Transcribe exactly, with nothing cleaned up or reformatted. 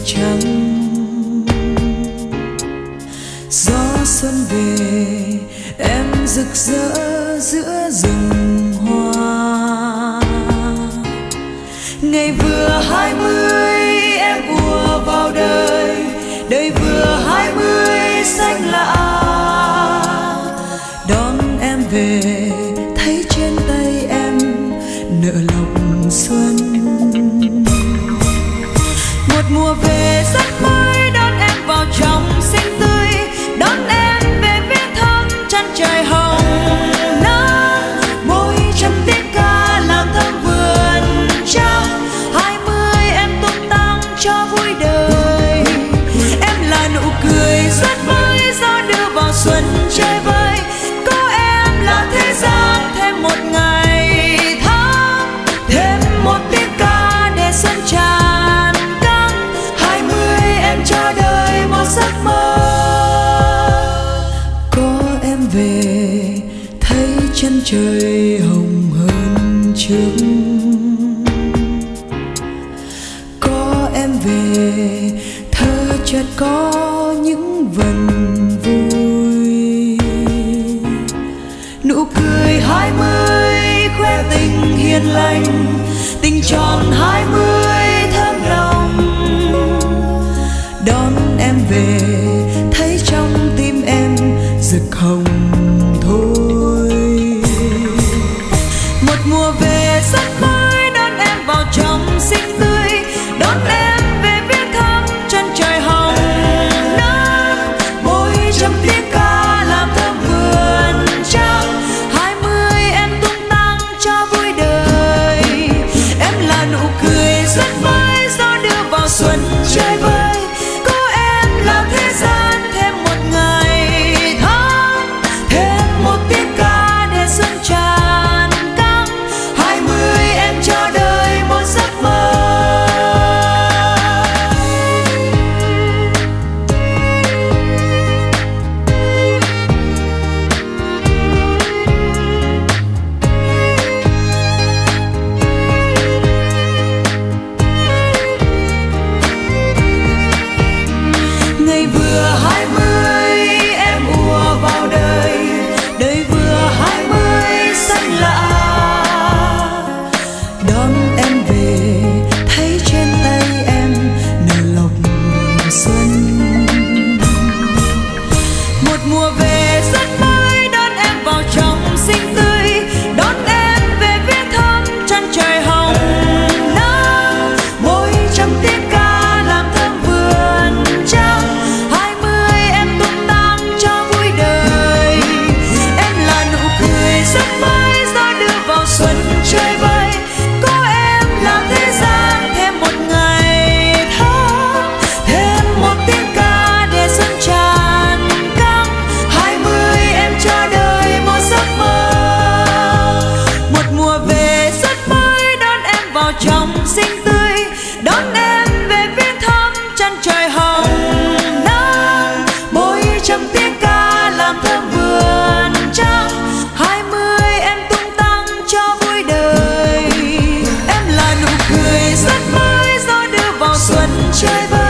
trắng. Gió xuân về em rực rỡ giữa rừng hoa. Ngày vừa hai mươi em ùa vào đời, đời vừa hai mươi xanh lạ. Đón em về thấy trên tay em nở lộc xuân. Một mùa về rất mới đón em vào trong xinh tươi, đón em về viếng thăm chân trời hồng nắng. Môi trăm tiếng ca làm thơm vườn trắng. Hai mươi em tung tăng cho vui đời. Em là nụ cười rất mới gió đưa vào xuân chơi vơi. Có em là thế gian thêm một ngày tháng, thêm một tiếng ca để xuân tràn căng. Hai mươi em cho đời một giấc mơ. Có em về thấy chân trời hồng hơn trước. Có em về thơ chợt có những vần vui. Nụ cười hai mươi khoe tình hiền lành, tình tròn hai mươi thơm lòng. Đón em về thấy trong tim em rực hồng thôi. Một mùa về rất mới đón em vào trong xinh tươi, đón em về viếng thăm chân trời hồng nắng. Môi trăm tiếng ca làm thơm vườn trắng. Hai mươi em tung tăng cho vui đời. Em là nụ cười rất mới gió đưa vào xuân chơi vơi. Có em là thế gian thêm một ngày tháng, thêm một tiếng ca để xuân tràn căng. Hai mươi em cho đời một giấc mơ. Ngày vừa hai mươi em ùa vào đời, đời vừa hai mươi xanh lạ. Đón em về thấy trên tay em nở lộc xuân. Một mùa về rất mới đón em vào trong xinh tươi, đón em về viếng thăm chân trời hồng nắng. Môi trăm tiếng ca làm thơm vườn trắng. Hai mươi em tung tăng cho vui đời. Em là nụ cười rất mới gió đưa vào xuân chơi vơi. Có em là thế gian thêm một ngày tháng, thêm một tiếng ca để xuân tràn căng. Hai mươi em cho đời một giấc mơ. Một mùa về rất mới đón em vào trong xinh tươi, đón em về viếng thăm chân trời hồng nắng. Môi trăm tiếng ca làm thơm vườn trắng. Hai mươi em tung tăng cho vui đời. Em là nụ cười rất mới gió đưa vào xuân chơi vơi.